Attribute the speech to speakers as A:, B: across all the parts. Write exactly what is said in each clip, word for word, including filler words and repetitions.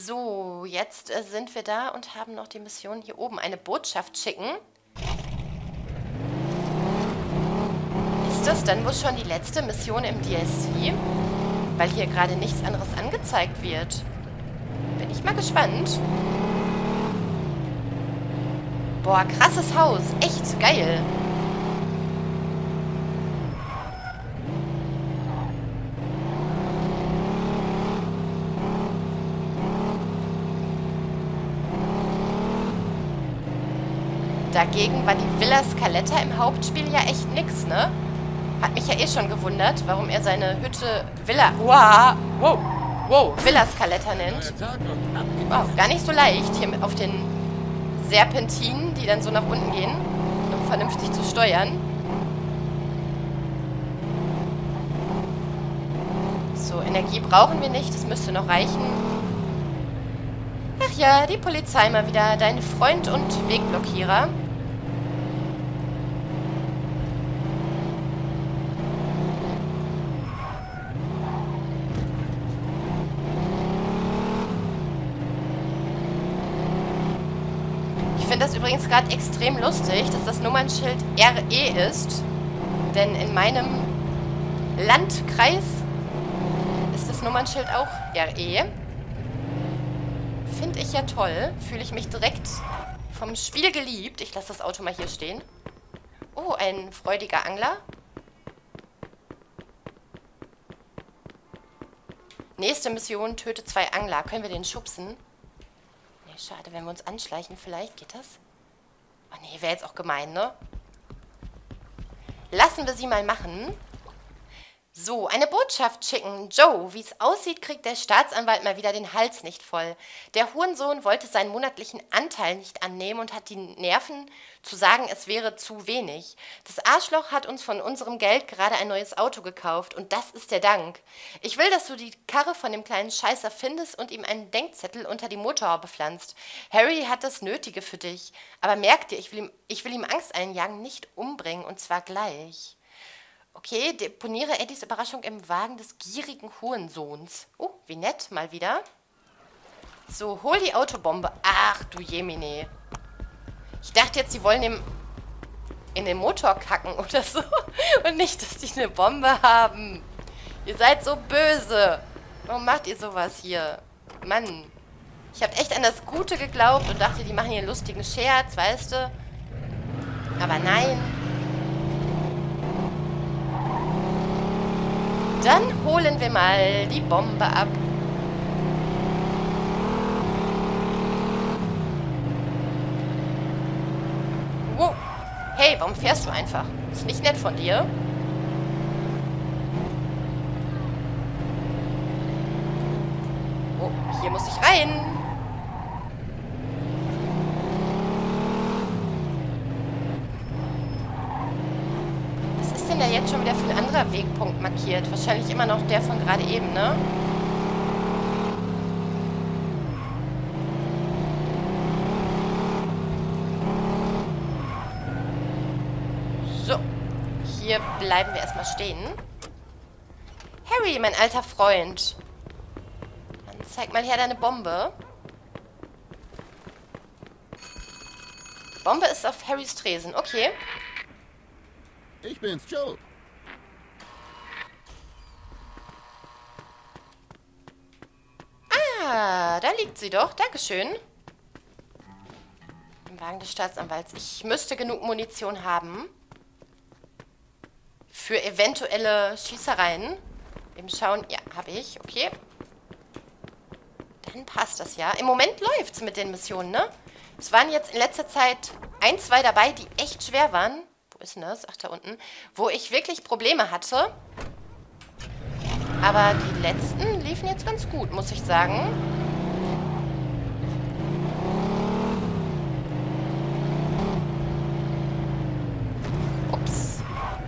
A: So, jetzt äh, sind wir da und haben noch die Mission hier oben. Eine Botschaft schicken. Ist das dann wohl schon die letzte Mission im D L C? Weil hier gerade nichts anderes angezeigt wird. Bin ich mal gespannt. Boah, krasses Haus. Echt geil. Dagegen war die Villa Scaletta im Hauptspiel ja echt nix, ne? Hat mich ja eh schon gewundert, warum er seine Hütte Villa... Wow, wow, wow, Villa Scaletta nennt. Wow, gar nicht so leicht, hier auf den Serpentinen, die dann so nach unten gehen, um vernünftig zu steuern. So, Energie brauchen wir nicht, das müsste noch reichen. Ach ja, die Polizei mal wieder, dein Freund und Wegblockierer. Ich finde das übrigens gerade extrem lustig, dass das Nummernschild R E ist. Denn in meinem Landkreis ist das Nummernschild auch R E. Finde ich ja toll. Fühle ich mich direkt vom Spiel geliebt. Ich lasse das Auto mal hier stehen. Oh, ein freudiger Angler. Nächste Mission, töte zwei Angler. Können wir den schubsen? Nee, schade, wenn wir uns anschleichen, vielleicht geht das. Oh nee, wäre jetzt auch gemein, ne? Lassen wir sie mal machen. So, eine Botschaft schicken. Joe, wie es aussieht, kriegt der Staatsanwalt mal wieder den Hals nicht voll. Der Hurensohn wollte seinen monatlichen Anteil nicht annehmen und hat die Nerven zu sagen, es wäre zu wenig. Das Arschloch hat uns von unserem Geld gerade ein neues Auto gekauft und das ist der Dank. Ich will, dass du die Karre von dem kleinen Scheißer findest und ihm einen Denkzettel unter die Motorhaube pflanzt. Harry hat das Nötige für dich. Aber merk dir, ich will ihm, ich will ihm Angst einjagen, nicht umbringen und zwar gleich. Okay, deponiere Eddies Überraschung im Wagen des gierigen Hurensohns. Oh, wie nett, mal wieder. So, hol die Autobombe. Ach, du Jemine. Ich dachte jetzt, sie wollen ihm in den Motor kacken oder so. Und nicht, dass die eine Bombe haben. Ihr seid so böse. Warum macht ihr sowas hier? Mann. Ich habe echt an das Gute geglaubt und dachte, die machen hier einen lustigen Scherz, weißt du? Aber nein. Dann holen wir mal die Bombe ab. Wow. Hey, warum fährst du einfach? Ist nicht nett von dir. Oh, hier muss ich rein. Was ist denn da jetzt schon wieder für ein anderer Wegpunkt markiert? Wahrscheinlich immer noch der von gerade eben, ne? So. Hier bleiben wir erstmal stehen. Harry, mein alter Freund. Dann zeig mal her deine Bombe. Bombe ist auf Harrys Tresen. Okay.
B: Ich bin's, Joe.
A: Ah, da liegt sie doch. Dankeschön. Im Wagen des Staatsanwalts. Ich müsste genug Munition haben. Für eventuelle Schießereien. Eben schauen. Ja, habe ich. Okay. Dann passt das ja. Im Moment läuft's mit den Missionen, ne? Es waren jetzt in letzter Zeit ein, zwei dabei, die echt schwer waren. Wo ist denn das? Ach, da unten. Wo ich wirklich Probleme hatte. Aber die letzten liefen jetzt ganz gut, muss ich sagen. Ups.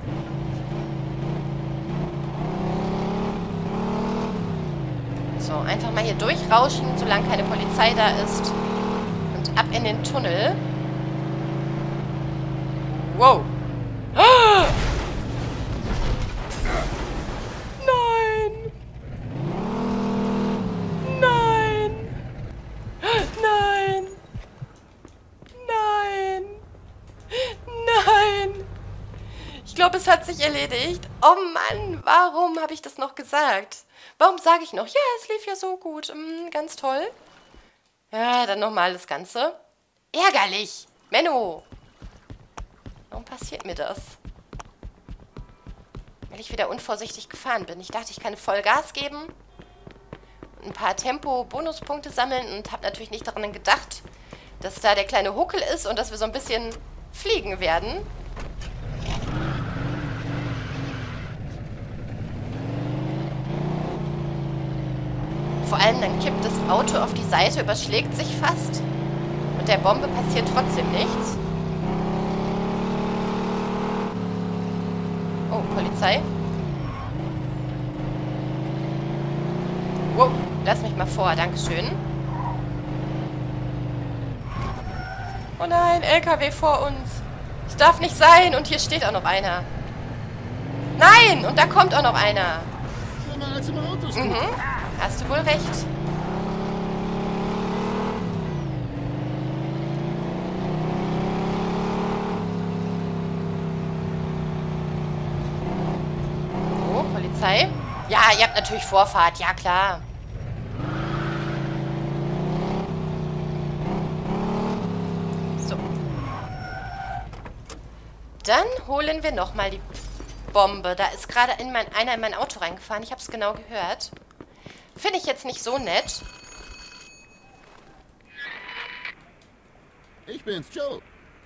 A: So, einfach mal hier durchrauschen, solange keine Polizei da ist. Und ab in den Tunnel. Wow. Nein. Nein. sich erledigt. Oh Mann, warum habe ich das noch gesagt? Warum sage ich noch, ja, es lief ja so gut. Hm, ganz toll. Ja, dann nochmal das Ganze. Ärgerlich. Menno. Warum passiert mir das? Weil ich wieder unvorsichtig gefahren bin. Ich dachte, ich kann voll Gas geben. Ein paar Tempo-Bonuspunkte sammeln und habe natürlich nicht daran gedacht, dass da der kleine Huckel ist und dass wir so ein bisschen fliegen werden. Vor allem dann kippt das Auto auf die Seite, überschlägt sich fast. Und der Bombe passiert trotzdem nichts. Oh, Polizei. Wow, lass mich mal vor, dankeschön. Oh nein, L K W vor uns. Es darf nicht sein und hier steht auch noch einer. Nein, und da kommt auch noch einer. Mhm, hast du wohl recht. Oh, Polizei. Ja, ihr habt natürlich Vorfahrt, ja klar. So. Dann holen wir nochmal die Bombe. Da ist gerade in mein, einer in mein Auto reingefahren. Ich habe es genau gehört. Finde ich jetzt nicht so nett.
B: Ich bin's, Joe.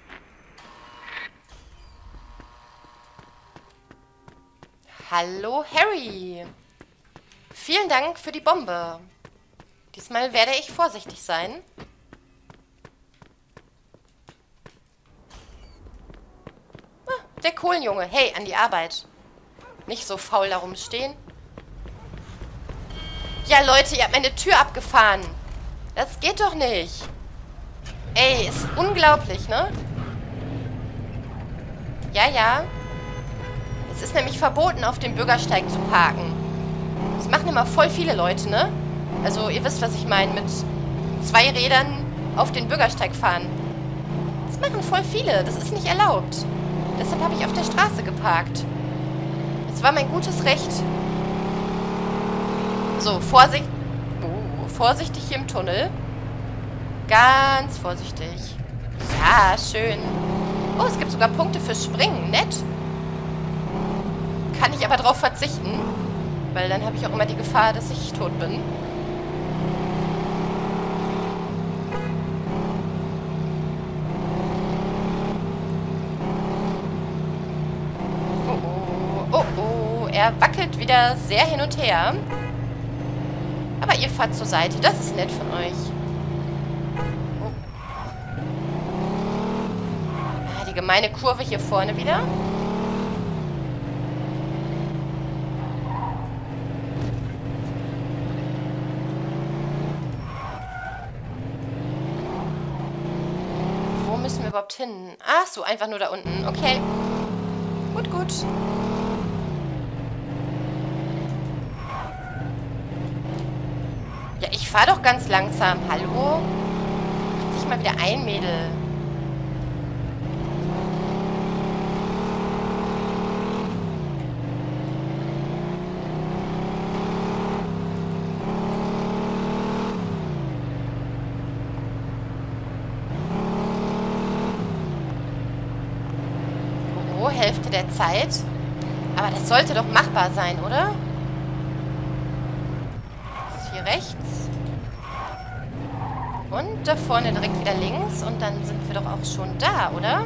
A: Hallo, Harry. Vielen Dank für die Bombe. Diesmal werde ich vorsichtig sein. Ah, der Kohlenjunge. Hey, an die Arbeit. Nicht so faul darum stehen. Ja, Leute, ihr habt meine Tür abgefahren. Das geht doch nicht. Ey, ist unglaublich, ne? Ja, ja. Es ist nämlich verboten, auf dem Bürgersteig zu parken. Das machen immer voll viele Leute, ne? Also, ihr wisst, was ich meine. Mit zwei Rädern auf den Bürgersteig fahren. Das machen voll viele. Das ist nicht erlaubt. Deshalb habe ich auf der Straße geparkt. Es war mein gutes Recht. So, Vorsicht. Oh, vorsichtig hier im Tunnel. Ganz vorsichtig. Ja, schön. Oh, es gibt sogar Punkte für Springen. Nett. Kann ich aber drauf verzichten. Weil dann habe ich auch immer die Gefahr, dass ich tot bin. Oh, oh, oh, oh. Er wackelt wieder sehr hin und her. Aber ihr fahrt zur Seite. Das ist nett von euch. Oh. Ah, die gemeine Kurve hier vorne wieder. Wo müssen wir überhaupt hin? Ach so, einfach nur da unten. Okay. Gut, gut. Ja, ich fahre doch ganz langsam. Hallo? Krieg dich mal wieder ein, Mädel. Oh, Hälfte der Zeit. Aber das sollte doch machbar sein, oder? Hier rechts. Und da vorne direkt wieder links. Und dann sind wir doch auch schon da, oder?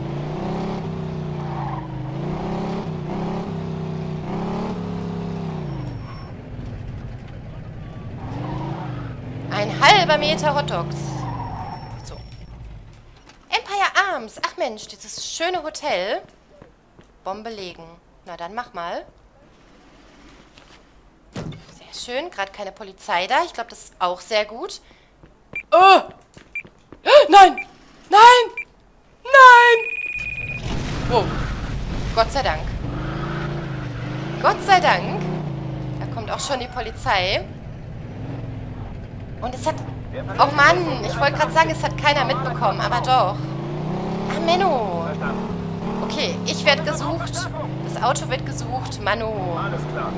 A: Ein halber Meter Hotdogs. So. Empire Arms. Ach Mensch, dieses schöne Hotel. Bombe legen. Na dann mach mal. Schön, gerade keine Polizei da. Ich glaube, das ist auch sehr gut. Oh! Nein! Nein! Nein! Wow. Gott sei Dank. Gott sei Dank. Da kommt auch schon die Polizei. Und es hat... Oh Mann, ich wollte gerade sagen, es hat keiner mitbekommen, aber doch. Ah, Menno. Okay, ich werde gesucht. Das Auto wird gesucht. Manu.
B: Alles klar.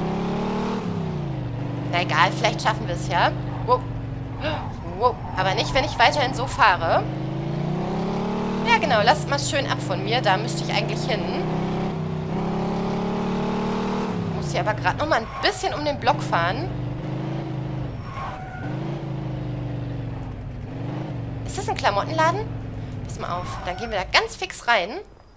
A: Na egal, vielleicht schaffen wir es, ja? Wow. Wow. Aber nicht, wenn ich weiterhin so fahre. Ja, genau. Lasst mal schön ab von mir. Da müsste ich eigentlich hin. Muss hier aber gerade noch mal ein bisschen um den Block fahren. Ist das ein Klamottenladen? Pass mal auf. Dann gehen wir da ganz fix rein.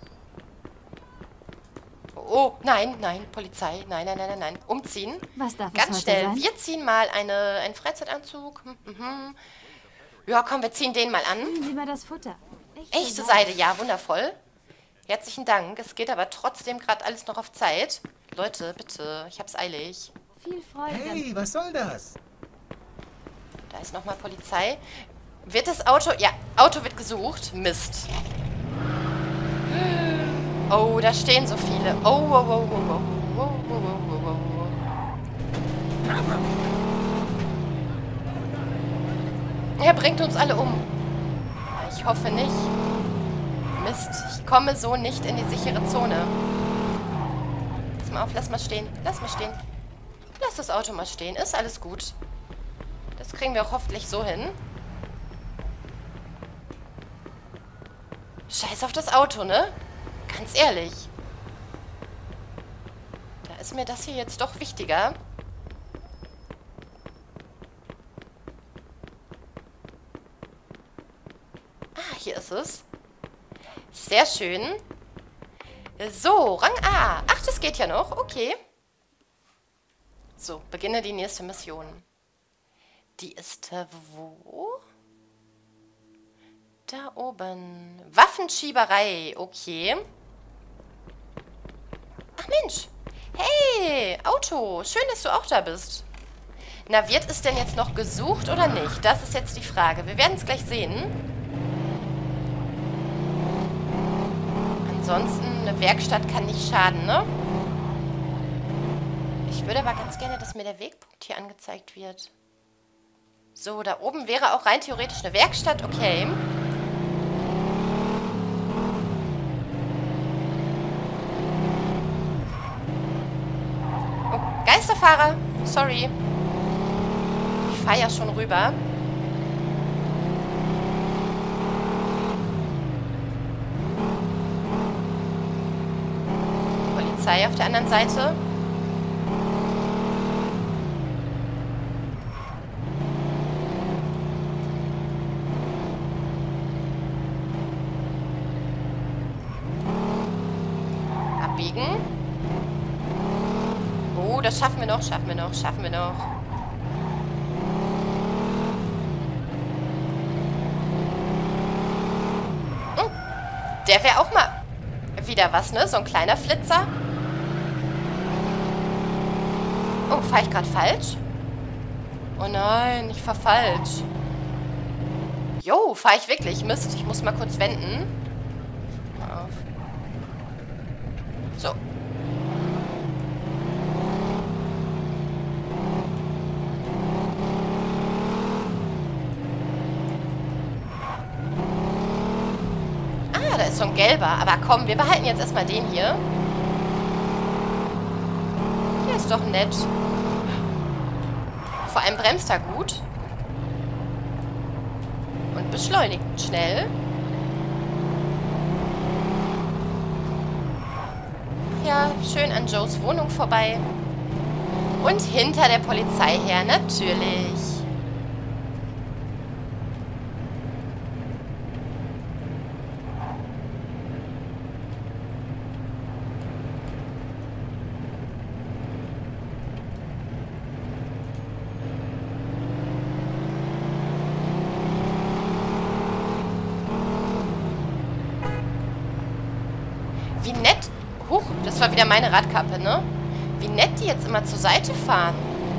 A: Oh, nein, nein, Polizei. Nein, nein, nein, nein, nein. Umziehen.
C: Was darf es
A: Ganz
C: heute
A: schnell.
C: sein?
A: Wir ziehen mal eine, einen Freizeitanzug. Hm, hm, hm. Ja, komm, wir ziehen den mal an.
C: Nehmen Sie mal das Futter.
A: Echte Seide, ja, wundervoll. Herzlichen Dank. Es geht aber trotzdem gerade alles noch auf Zeit. Leute, bitte, ich hab's eilig.
C: Viel Freude.
D: Hey, was soll das?
A: Da ist nochmal Polizei. Wird das Auto... Ja, Auto wird gesucht. Mist. Oh, da stehen so viele. Oh, oh, oh, oh, oh, oh, oh, oh, oh, oh. Er bringt uns alle um. Ich hoffe nicht. Mist, ich komme so nicht in die sichere Zone. Pass mal auf, lass mal stehen. Lass mal stehen. Lass das Auto mal stehen. Ist alles gut. Das kriegen wir auch hoffentlich so hin. Scheiß auf das Auto, ne? Ganz ehrlich. Da ist mir das hier jetzt doch wichtiger. Ah, hier ist es. Sehr schön. So, Rang A. Ach, das geht ja noch. Okay. So, beginne die nächste Mission. Die ist äh, wo? Da oben. Waffenschieberei. Okay. Ach Mensch. Hey, Auto. Schön, dass du auch da bist. Na, wird es denn jetzt noch gesucht oder nicht? Das ist jetzt die Frage. Wir werden es gleich sehen. Ansonsten, eine Werkstatt kann nicht schaden, ne? Ich würde aber ganz gerne, dass mir der Wegpunkt hier angezeigt wird. So, da oben wäre auch rein theoretisch eine Werkstatt. Okay. Oh, Geisterfahrer. Sorry. Ich fahre ja schon rüber. Polizei auf der anderen Seite. Abbiegen. Oh, das schaffen wir noch, schaffen wir noch, schaffen wir noch. Hm, der wäre auch mal wieder was, ne? So ein kleiner Flitzer. Oh, fahre ich gerade falsch? Oh nein, ich fahre falsch. Jo, fahre ich wirklich? Mist, ich muss mal kurz wenden. Mal auf. So. Ah, da ist so ein gelber. Aber komm, wir behalten jetzt erstmal den hier. Der ist doch nett. Vor allem bremst er gut. Und beschleunigt schnell. Ja, schön an Joes Wohnung vorbei. Und hinter der Polizei her, natürlich. Wie nett. Huch, das war wieder meine Radkappe, ne? Wie nett die jetzt immer zur Seite fahren.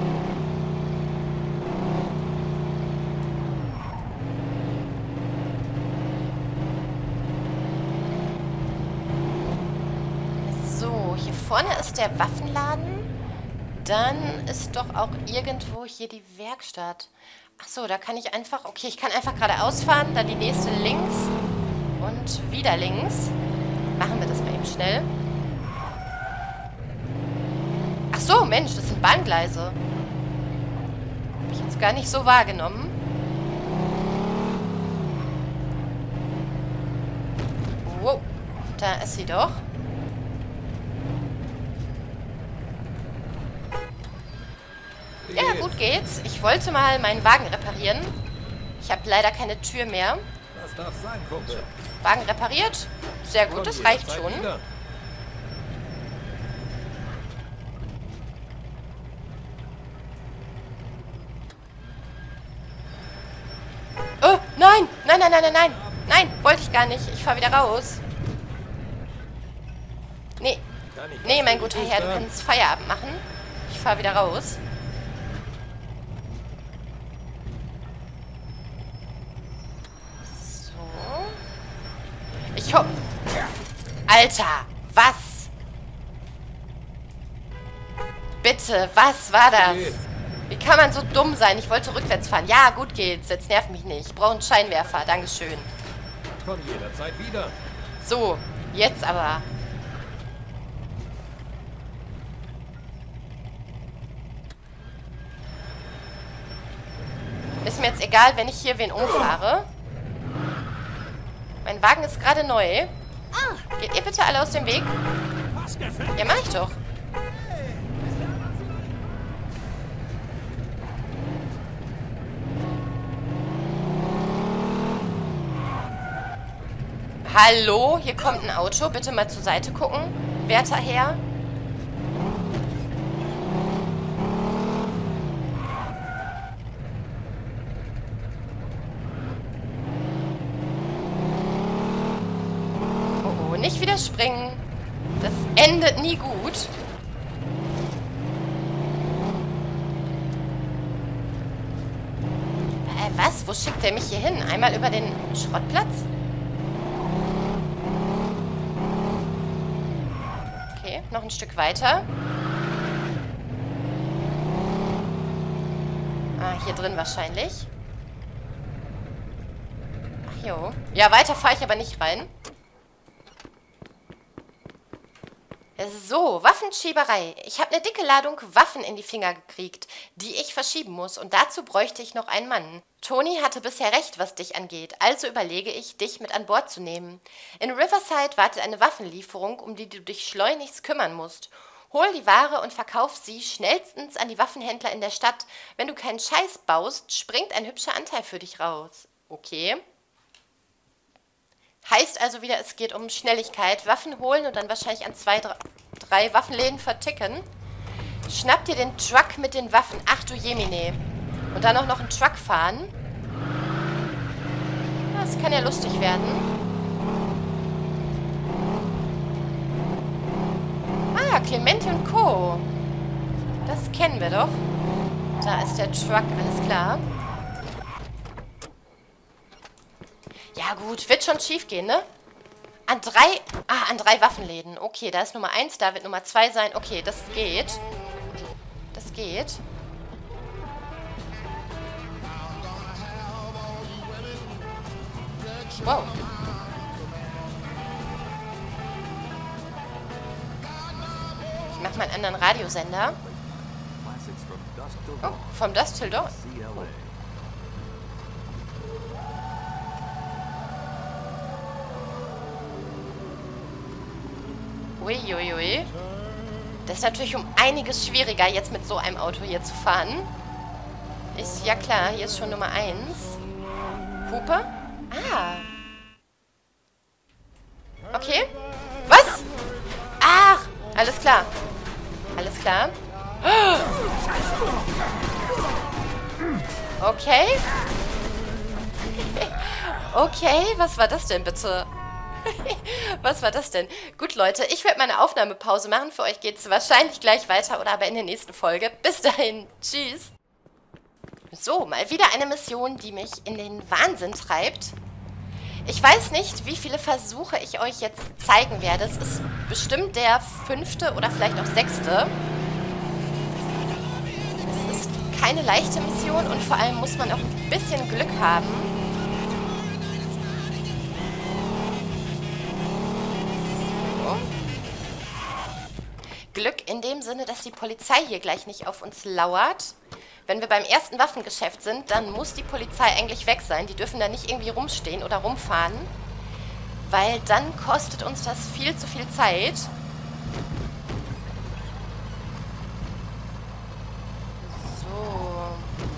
A: So, hier vorne ist der Waffenladen. Dann ist doch auch irgendwo hier die Werkstatt. Ach so, da kann ich einfach... Okay, ich kann einfach geradeaus fahren, dann die nächste links und wieder links. Machen wir das mal eben schnell. Ach so, Mensch, das sind Bahngleise. Habe ich jetzt gar nicht so wahrgenommen. Wow, da ist sie doch. Ja, gut geht's. Ich wollte mal meinen Wagen reparieren. Ich habe leider keine Tür mehr.
C: Das darf sein, Kumpel.
A: Wagen repariert. Sehr gut, das reicht schon. Oh, nein! Nein, nein, nein, nein, nein! Nein, wollte ich gar nicht. Ich fahre wieder raus. Nee. Nee, mein guter Herr, du kannst Feierabend machen. Ich fahre wieder raus. Ich hoffe... Alter, was? Bitte, was war das? Wie kann man so dumm sein? Ich wollte rückwärts fahren. Ja, gut geht's. Jetzt nerv mich nicht. Ich brauche einen Scheinwerfer. Dankeschön.
C: Komm jederzeit wieder.
A: So, jetzt aber. Ist mir jetzt egal, wenn ich hier wen umfahre. Mein Wagen ist gerade neu. Geht ihr bitte alle aus dem Weg? Ja, mach ich doch. Hallo, hier kommt ein Auto. Bitte mal zur Seite gucken, werter Herr. Nicht wieder springen. Das endet nie gut. Äh, was? Wo schickt der mich hier hin? Einmal über den Schrottplatz? Okay, noch ein Stück weiter. Ah, hier drin wahrscheinlich. Ach jo. Ja, weiter fahre ich aber nicht rein. So, Waffenschieberei. Ich habe eine dicke Ladung Waffen in die Finger gekriegt, die ich verschieben muss. Und dazu bräuchte ich noch einen Mann. Tony hatte bisher recht, was dich angeht. Also überlege ich, dich mit an Bord zu nehmen. In Riverside wartet eine Waffenlieferung, um die du dich schleunigst kümmern musst. Hol die Ware und verkauf sie schnellstens an die Waffenhändler in der Stadt. Wenn du keinen Scheiß baust, springt ein hübscher Anteil für dich raus. Okay. Heißt also wieder, es geht um Schnelligkeit. Waffen holen und dann wahrscheinlich an zwei, drei, drei Waffenläden verticken. Schnapp dir den Truck mit den Waffen. Ach du Jemine. Und dann auch noch einen Truck fahren. Das kann ja lustig werden. Ah, Clemente und Co. Das kennen wir doch. Da ist der Truck, alles klar. Ja gut, wird schon schief gehen, ne? An drei... Ah, an drei Waffenläden. Okay, da ist Nummer eins, da wird Nummer zwei sein. Okay, das geht. Das geht. Wow. Ich mach mal einen anderen Radiosender. Oh, vom Dust Till Dawn. Uiuiui. Ui. Das ist natürlich um einiges schwieriger, jetzt mit so einem Auto hier zu fahren. Ist ja klar, hier ist schon Nummer eins. Hupe? Ah. Okay. Was? Ach, alles klar. Alles klar. Okay. Okay, was war das denn bitte? Was war das denn? Gut, Leute, ich werde meine Aufnahmepause machen. Für euch geht es wahrscheinlich gleich weiter oder aber in der nächsten Folge. Bis dahin. Tschüss. So, mal wieder eine Mission, die mich in den Wahnsinn treibt. Ich weiß nicht, wie viele Versuche ich euch jetzt zeigen werde. Es ist bestimmt der fünfte oder vielleicht auch sechste. Es ist keine leichte Mission und vor allem muss man auch ein bisschen Glück haben. Glück in dem Sinne, dass die Polizei hier gleich nicht auf uns lauert. Wenn wir beim ersten Waffengeschäft sind, dann muss die Polizei eigentlich weg sein. Die dürfen da nicht irgendwie rumstehen oder rumfahren, weil dann kostet uns das viel zu viel Zeit. So.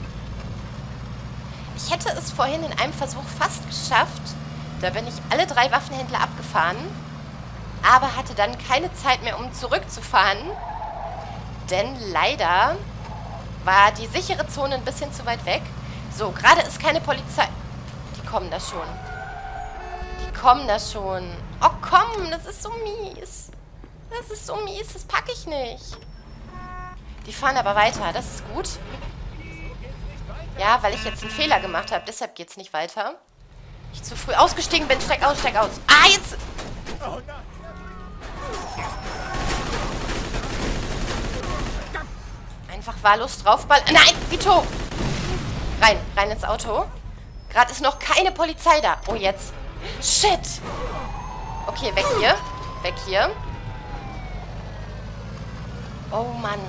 A: Ich hätte es vorhin in einem Versuch fast geschafft. Da bin ich alle drei Waffenhändler abgefahren, aber hatte dann keine Zeit mehr, um zurückzufahren. Denn leider war die sichere Zone ein bisschen zu weit weg. So, gerade ist keine Polizei. Die kommen da schon. Die kommen da schon. Oh komm, das ist so mies. Das ist so mies, das packe ich nicht. Die fahren aber weiter, das ist gut. Ja, weil ich jetzt einen Fehler gemacht habe, deshalb geht es nicht weiter. Ich zu früh ausgestiegen bin, steig aus, steig aus. Ah, jetzt... Einfach wahllos draufball. Nein, Vito! Rein, rein ins Auto. Gerade ist noch keine Polizei da. Oh, jetzt. Shit! Okay, weg hier. Weg hier. Oh, Mann.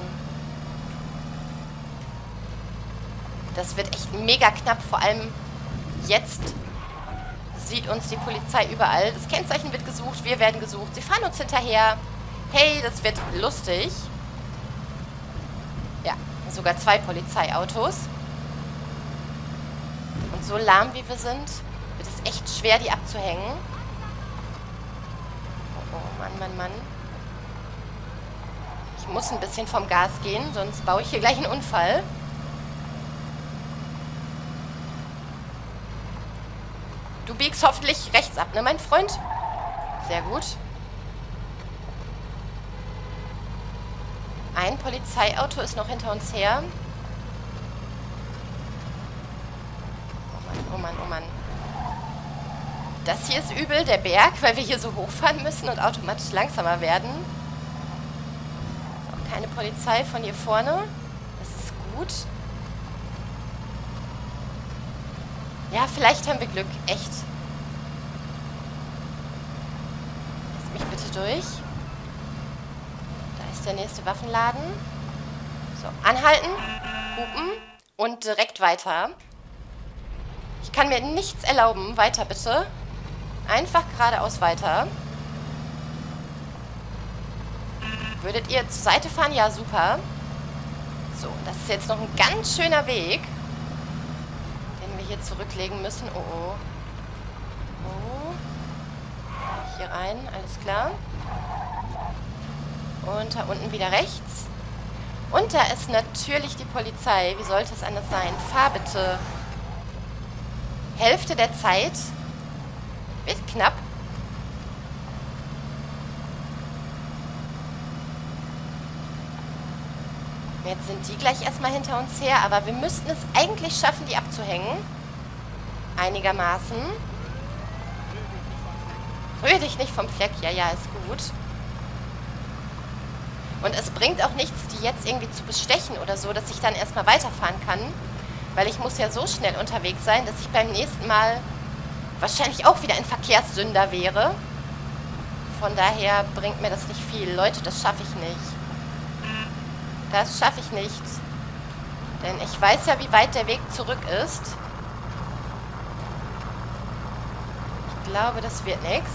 A: Das wird echt mega knapp. Vor allem jetzt sieht uns die Polizei überall. Das Kennzeichen wird gesucht. Wir werden gesucht. Sie fahren uns hinterher. Hey, das wird lustig. Ja, sogar zwei Polizeiautos. Und so lahm wie wir sind, wird es echt schwer, die abzuhängen. Oh, oh Mann, Mann, Mann. Ich muss ein bisschen vom Gas gehen, sonst baue ich hier gleich einen Unfall. Du biegst hoffentlich rechts ab, ne, mein Freund? Sehr gut. Ein Polizeiauto ist noch hinter uns her. Oh Mann, oh Mann, oh Mann. Das hier ist übel, der Berg, weil wir hier so hochfahren müssen und automatisch langsamer werden. So, keine Polizei von hier vorne. Das ist gut. Ja, vielleicht haben wir Glück. Echt. Lass mich bitte durch. Der nächste Waffenladen. So, anhalten, hupen und direkt weiter. Ich kann mir nichts erlauben. Weiter bitte. Einfach geradeaus weiter. Würdet ihr zur Seite fahren? Ja, super. So, das ist jetzt noch ein ganz schöner Weg, den wir hier zurücklegen müssen. Oh, oh. Oh. Hier rein, alles klar. Und da unten wieder rechts. Und da ist natürlich die Polizei. Wie sollte es anders sein? Fahr bitte. Hälfte der Zeit. Wird knapp. Jetzt sind die gleich erstmal hinter uns her. Aber wir müssten es eigentlich schaffen, die abzuhängen. Einigermaßen. Rühr dich nicht vom Fleck. Ja, ja, ist gut. Und es bringt auch nichts, die jetzt irgendwie zu bestechen oder so, dass ich dann erstmal weiterfahren kann. Weil ich muss ja so schnell unterwegs sein, dass ich beim nächsten Mal wahrscheinlich auch wieder ein Verkehrssünder wäre. Von daher bringt mir das nicht viel. Leute, das schaffe ich nicht. Das schaffe ich nicht. Denn ich weiß ja, wie weit der Weg zurück ist. Ich glaube, das wird nichts.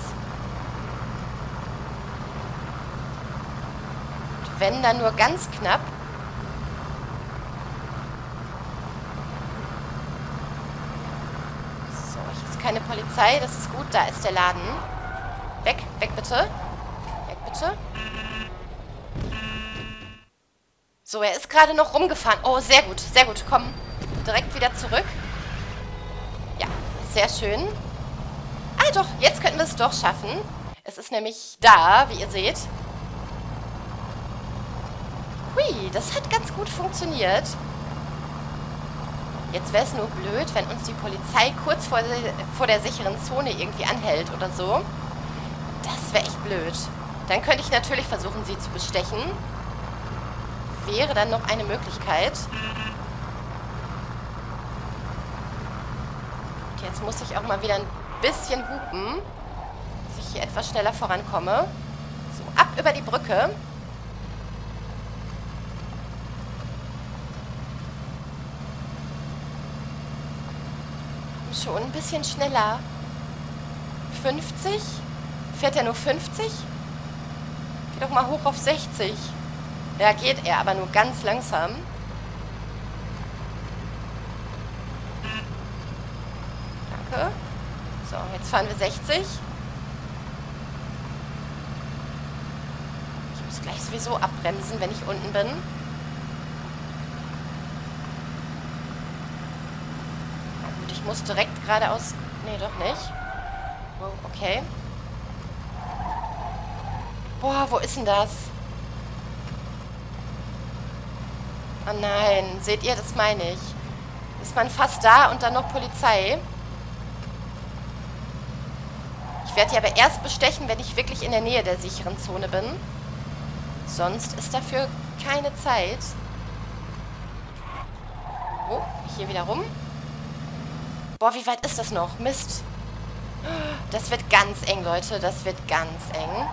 A: Wenn dann nur ganz knapp. So, hier ist keine Polizei. Das ist gut. Da ist der Laden. Weg, weg bitte. Weg bitte. So, er ist gerade noch rumgefahren. Oh, sehr gut, sehr gut. Komm, direkt wieder zurück. Ja, sehr schön. Ah, doch, jetzt könnten wir es doch schaffen. Es ist nämlich da, wie ihr seht. Hui, das hat ganz gut funktioniert. Jetzt wäre es nur blöd, wenn uns die Polizei kurz vor der, vor der sicheren Zone irgendwie anhält oder so. Das wäre echt blöd. Dann könnte ich natürlich versuchen, sie zu bestechen. Wäre dann noch eine Möglichkeit. Und jetzt muss ich auch mal wieder ein bisschen hupen, dass ich hier etwas schneller vorankomme. So, ab über die Brücke. Komm schon, ein bisschen schneller. fünfzig? Fährt er nur fünfzig? Geh doch mal hoch auf sechzig. Ja, geht er, aber nur ganz langsam. Danke. So, jetzt fahren wir sechzig. Ich muss gleich sowieso abbremsen, wenn ich unten bin. Na gut, ich muss direkt geradeaus... Nee, doch nicht. Oh, okay. Boah, wo ist denn das? Oh nein, seht ihr, das meine ich. Ist man fast da und dann noch Polizei. Ich werde die aber erst bestechen, wenn ich wirklich in der Nähe der sicheren Zone bin. Sonst ist dafür keine Zeit. Oh, hier wieder rum. Boah, wie weit ist das noch? Mist. Das wird ganz eng, Leute. Das wird ganz eng.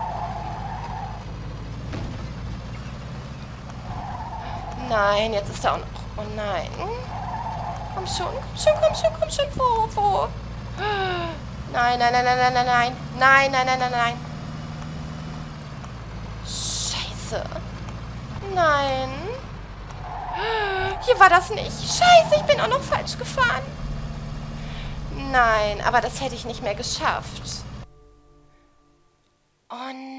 A: Nein, jetzt ist er auch noch... Oh nein. Komm schon, komm schon, komm schon, komm schon. Wo, wo? Nein, nein, nein, nein, nein, nein, nein. Nein, nein, nein, nein, nein. Scheiße. Nein. Hier war das nicht. Scheiße, ich bin auch noch falsch gefahren. Nein, aber das hätte ich nicht mehr geschafft. Oh